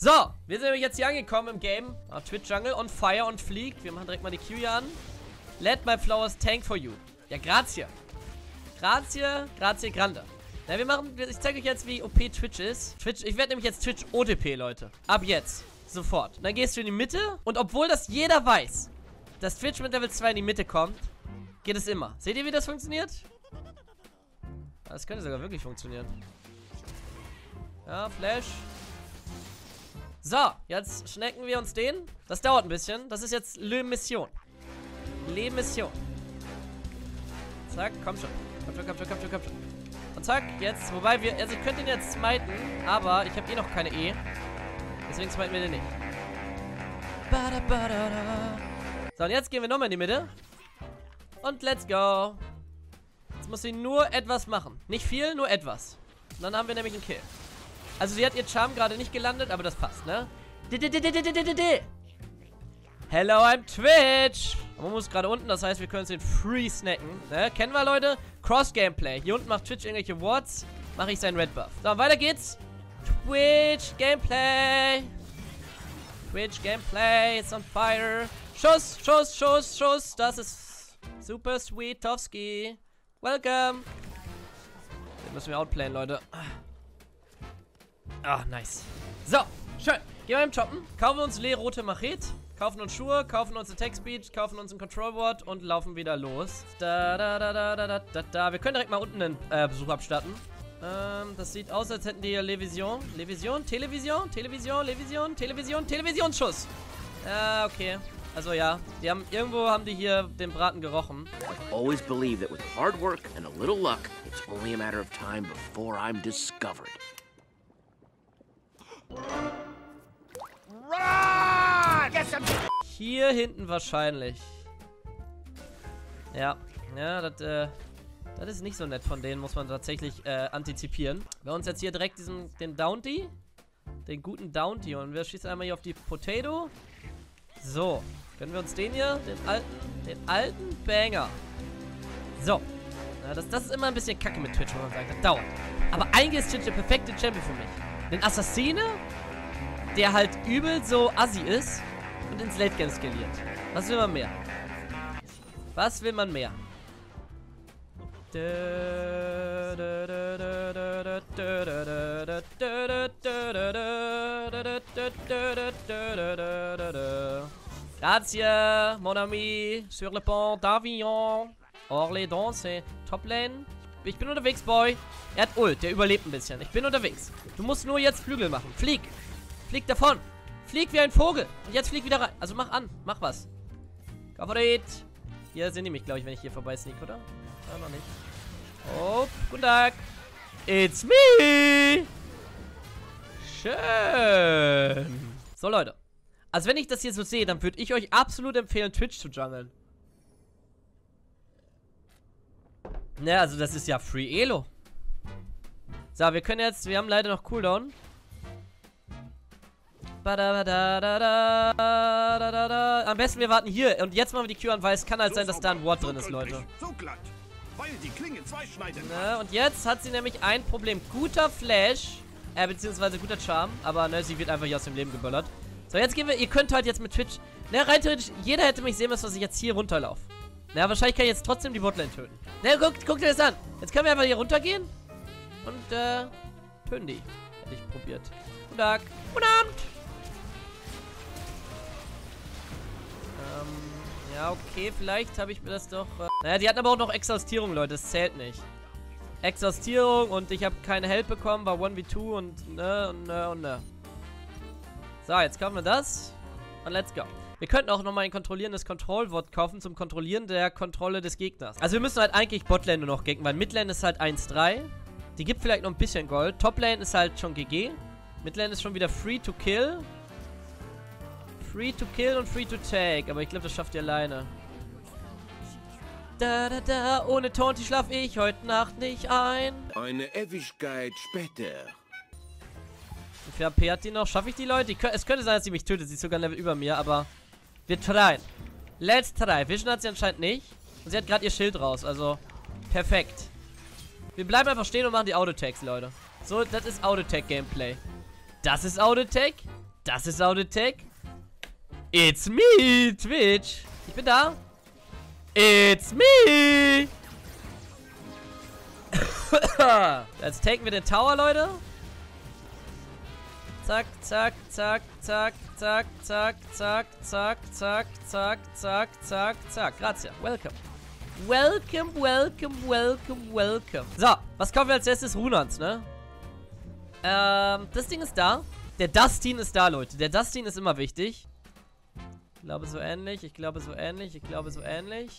So, wir sind nämlich jetzt hier angekommen im Game. Twitch Jungle on fire und fliegt. Wir machen direkt mal die Q hier an. Let my flowers tank for you. Ja, grazie. Grazie grande. Ja, ich zeige euch jetzt, wie OP Twitch ist. Ich werde nämlich jetzt Twitch OTP, Leute. Ab jetzt. Sofort. Und dann gehst du in die Mitte. Und obwohl das jeder weiß, dass Twitch mit Level 2 in die Mitte kommt, geht es immer. Seht ihr, wie das funktioniert? Das könnte sogar wirklich funktionieren. Ja, Flash. So, jetzt schnecken wir uns den. Das dauert ein bisschen. Das ist jetzt Le Mission. Le Mission. Zack, komm schon. Komm schon. Und zack, jetzt, wobei wir, also ich könnte ihn jetzt smiten, aber ich habe eh noch keine E. Deswegen smiten wir den nicht. So, und jetzt gehen wir nochmal in die Mitte. Und let's go. Jetzt muss sie nur etwas machen. Nicht viel, nur etwas. Und dann haben wir nämlich einen Kill. Also sie hat ihr Charm gerade nicht gelandet, aber das passt, ne? Hello, I'm Twitch. Man muss gerade unten, das heißt, wir können uns den free snacken. Ne? Kennen wir, Leute? Cross-Gameplay. Hier unten macht Twitch irgendwelche Wards. Mache ich seinen Red Buff. So, weiter geht's. Twitch-Gameplay. Twitch-Gameplay. It's on fire. Schuss. Das ist super sweet, Towski. Welcome. Den müssen wir outplayen, Leute. Ah, nice. So, schön. Gehen wir im Shoppen. Kaufen uns rote Machete. Kaufen uns Schuhe, kaufen uns Attack Speed, kaufen uns ein Control Board und laufen wieder los. Wir können direkt mal unten einen Besuch abstatten. Das sieht aus, als hätten die hier Televisionsschuss. Ja, okay. Also ja, irgendwo haben die hier den Braten gerochen. Always believe that with hard work and a little luck, it's only a matter of time before I'm discovered. Hier hinten wahrscheinlich. Ja, das ist nicht so nett von denen, muss man tatsächlich antizipieren. Wir uns jetzt hier direkt den Downty, den guten Downty, und wir schießen einmal hier auf die Potato. So, können wir uns den hier, den alten Banger. So, ja, das ist immer ein bisschen kacke mit Twitch, wenn man sagt, das dauert. Aber eigentlich ist Twitch der perfekte Champion für mich. Den Assassine, der halt übel so assi ist und ins Late Game skaliert. Was will man mehr? Grazie, mon ami, sur le pont d'Avignon. Orléans, c'est Top Lane. Ich bin unterwegs, Boy. Er hat Ult, der überlebt ein bisschen. Ich bin unterwegs. Du musst nur jetzt Flügel machen. Flieg. Flieg davon. Flieg wie ein Vogel. Und jetzt flieg wieder rein. Also mach an. Mach was. Favorit. Hier sind die mich, glaube ich, wenn ich hier vorbei sneak, oder? Ja, noch nicht. Oh, guten Tag. It's me. Schön. So, Leute. Also, wenn ich das hier so sehe, dann würde ich euch absolut empfehlen, Twitch zu jungeln. Ne, also das ist ja Free Elo. So, wir haben leider noch Cooldown. Am besten wir warten hier. Und jetzt machen wir die Q an, weil es kann halt sein, dass da ein Ward drin ist, Leute. Ne, und jetzt hat sie nämlich ein Problem. Guter Flash. Beziehungsweise guter Charme. Aber ne, sie wird einfach hier aus dem Leben geböllert. So, jetzt gehen wir. Ihr könnt halt jetzt mit Twitch. Ne, rein theoretisch, jeder hätte mich sehen müssen, dass ich jetzt hier runterlaufe. Na, wahrscheinlich kann ich jetzt trotzdem die Botlane töten. Na, guck dir das an. Jetzt können wir einfach hier runtergehen. Und, töten die. Hätte ich probiert. Guten Tag. Guten Abend. Ja, okay, vielleicht habe ich mir das doch... Naja, die hatten aber auch noch Exhaustierung, Leute. Das zählt nicht. Exhaustierung und ich habe keine Help bekommen, war 1v2 und ne. So, jetzt kaufen wir das. Und let's go. Wir könnten auch nochmal ein kontrollierendes Control-Wort kaufen zum Kontrollieren der Kontrolle des Gegners. Also wir müssen halt eigentlich Botlane nur noch ganken, weil Midlane ist halt 1-3. Die gibt vielleicht noch ein bisschen Gold. Toplane ist halt schon GG. Midlane ist schon wieder free to kill. Free to kill und free to take. Aber ich glaube, das schafft ihr alleine. Ohne Taunty schlaf ich heute Nacht nicht ein. Eine Ewigkeit später. Wie viel AP hat die noch? Schaffe ich die Leute? Es könnte sein, dass sie mich tötet. Sie ist sogar ein Level über mir, aber wir tryen. Let's try. Vision hat sie anscheinend nicht. Und sie hat gerade ihr Schild raus. Also, perfekt. Wir bleiben einfach stehen und machen die Autotags, Leute. So, das ist Autotag-Gameplay. Das ist Autotag. Das ist Auditech. It's me, Twitch. Ich bin da. It's me. Jetzt taken wir den Tower, Leute. Zack, zack, zack, zack, zack, zack, zack, zack, zack, zack, zack, zack, zack. Grazie. Welcome. Welcome, welcome, welcome, welcome. So, was kaufen wir als erstes? Runans, ne? Das Ding ist da. Der Dustin ist da, Leute. Der Dustin ist immer wichtig. Ich glaube so ähnlich, ich glaube so ähnlich, ich glaube so ähnlich.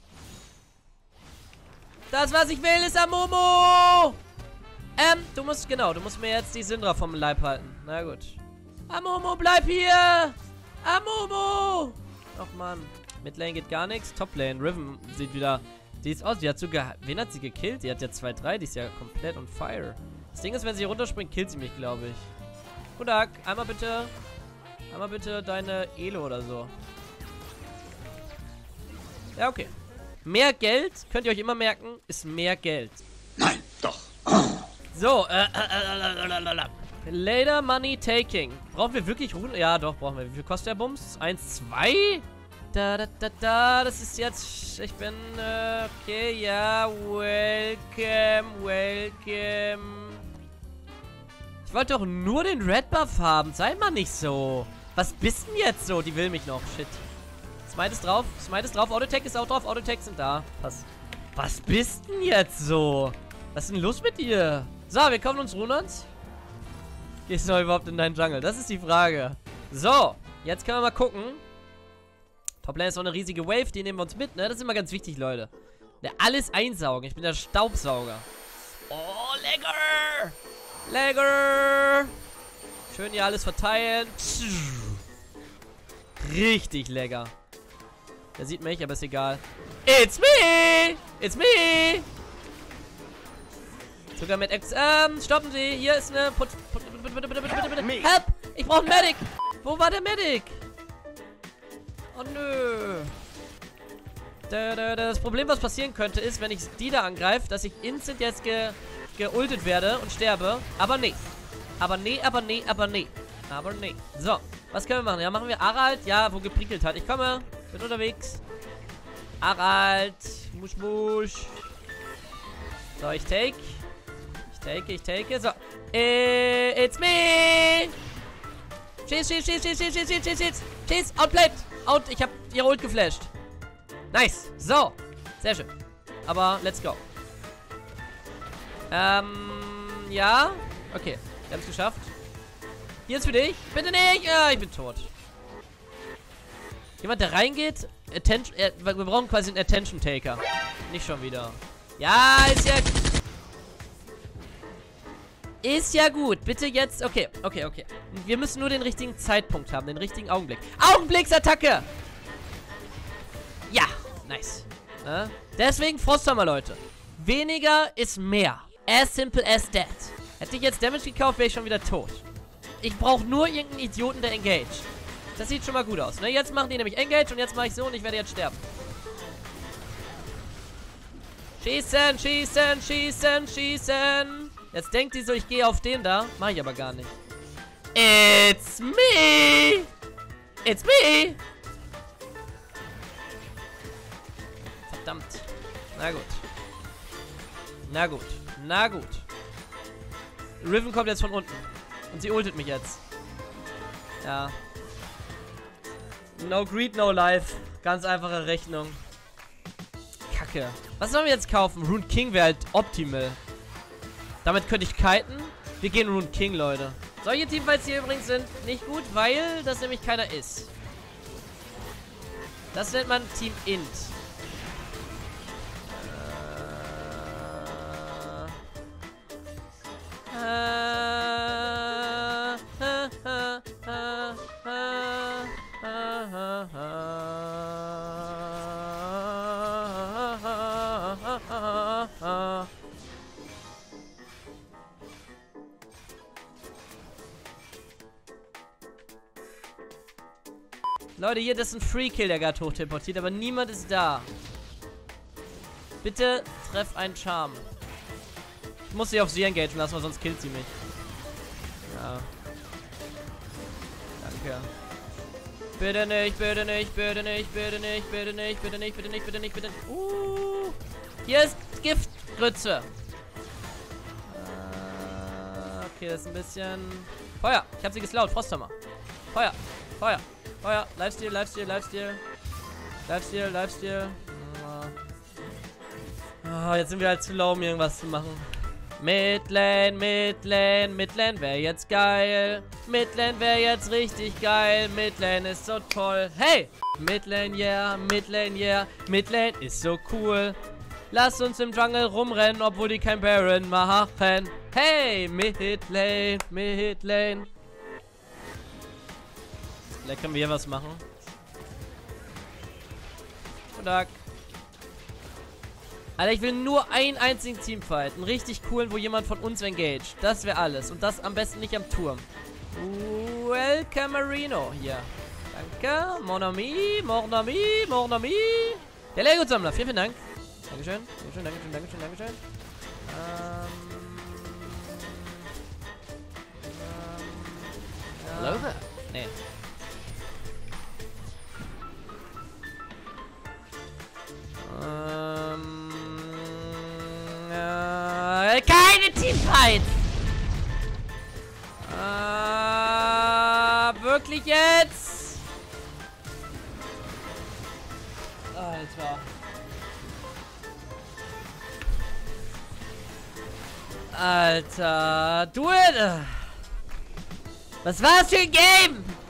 Das, was ich will, ist Amumu! Du musst mir jetzt die Syndra vom Leib halten. Na gut. Amumu, bleib hier! Amumu! Ach, Mann. Midlane geht gar nichts. Toplane, Riven sieht wieder... Die ist aus, die hat sogar... Wen hat sie gekillt? Die hat ja 2-3, die ist ja komplett on fire. Das Ding ist, wenn sie runterspringt, killt sie mich, glaube ich. Guten Tag, einmal bitte deine Elo oder so. Ja, okay. Mehr Geld, könnt ihr euch immer merken, ist mehr Geld. Nein, doch. So, Later Money Taking. Brauchen wir wirklich Runen? Ja, doch, brauchen wir. Wie viel kostet der Bums? 1, 2? Das ist jetzt... Ich bin... okay, ja. Welcome. Ich wollte doch nur den Red Buff haben. Sei mal nicht so. Was bist denn jetzt so? Die will mich noch. Shit. Smite ist drauf. Autotech ist auch drauf. Autotech sind da. Passt. Was bist denn jetzt so? Was ist denn los mit dir? So, wir kaufen uns Runans. Gehst du noch überhaupt in deinen Jungle? Das ist die Frage. So, jetzt können wir mal gucken. Toplane ist noch eine riesige Wave. Die nehmen wir uns mit, ne? Das ist immer ganz wichtig, Leute. Ja, alles einsaugen. Ich bin der Staubsauger. Oh, lecker. Schön hier alles verteilen. Richtig lecker. Der sieht mich, aber ist egal. It's me! Sogar mit Ex... stoppen Sie. Hier ist eine... Bitte. Help! Ich brauche einen Medic. Wo war der Medic? Oh, nö. Das Problem, was passieren könnte, ist, wenn ich die da angreife, dass ich instant jetzt geultet werde und sterbe. Aber nee. Aber nee. So, was können wir machen? Ja, machen wir Aralt. Ja, wo geprickelt hat. Ich komme. Bin unterwegs. Aralt. Musch. So, ich take. So. It's me. Schieß. Outplayed. Out. Ich hab ihre Ult geflasht. Nice. So. Sehr schön. Aber let's go. Ja. Okay. Wir haben es geschafft. Hier ist für dich. Bitte nicht. Ja, ich bin tot. Jemand, der reingeht. Attention. Wir brauchen quasi einen Attention-Taker. Nicht schon wieder. Ja, ist ja... Ist ja gut. Bitte jetzt... Okay. Wir müssen nur den richtigen Zeitpunkt haben. Den richtigen Augenblick. Augenblicksattacke! Ja. Nice. Deswegen Frosthammer, Leute. Weniger ist mehr. As simple as that. Hätte ich jetzt Damage gekauft, wäre ich schon wieder tot. Ich brauche nur irgendeinen Idioten, der engage. Das sieht schon mal gut aus. Ne? Jetzt machen die nämlich Engage und jetzt mache ich so und ich werde jetzt sterben. Schießen. Jetzt denkt die so, ich gehe auf den da. Mache ich aber gar nicht. It's me. Verdammt. Na gut. Riven kommt jetzt von unten. Und sie ultet mich jetzt. Ja. No greed, no life. Ganz einfache Rechnung. Kacke. Was sollen wir jetzt kaufen? Rune King wäre halt optimal. Damit könnte ich kiten. Wir gehen Rune King, Leute. Solche Teamfights hier übrigens sind nicht gut, weil das nämlich keiner ist. Das nennt man Team Int. Leute, hier, das ist ein Free-Kill, der gerade hochteleportiert, aber niemand ist da. Bitte treff einen Charme. Ich muss sie auf sie engagen lassen, weil sonst killt sie mich. Ja. Danke. Bitte nicht, bitte nicht, bitte nicht, bitte nicht, bitte nicht, bitte nicht, bitte nicht, bitte nicht, bitte nicht. Hier ist Giftgrütze. Okay, das ist ein bisschen... Feuer! Ich hab sie geslaut. Frosthammer. Feuer! Feuer! Feuer! Lifesteal, Lifesteal, Lifesteal. Lifesteal, Lifesteal. Jetzt sind wir halt zu low, um irgendwas zu machen. Midlane, Midlane, Midlane wäre jetzt geil. Midlane wäre jetzt richtig geil. Midlane ist so toll. Hey! Midlane, yeah, Midlane, yeah. Midlane ist so cool. Lass uns im Jungle rumrennen, obwohl die kein Baron machen. Hey, Midlane, Midlane. Vielleicht können wir hier was machen. Guten Tag. Alter, ich will nur einen einzigen Teamfight. Einen richtig coolen, wo jemand von uns engaged. Das wäre alles. Und das am besten nicht am Turm. Welcome Marino hier. Danke. Mon ami, mon ami, mon ami. Der Lego-Sammler. Vielen, vielen Dank. Dankeschön. Dankeschön, Dankeschön, Dankeschön, Dankeschön. Hello there. Nee. Keine Teamfights! Wirklich jetzt? Alter. Alter. Do it! Was war das für ein Game?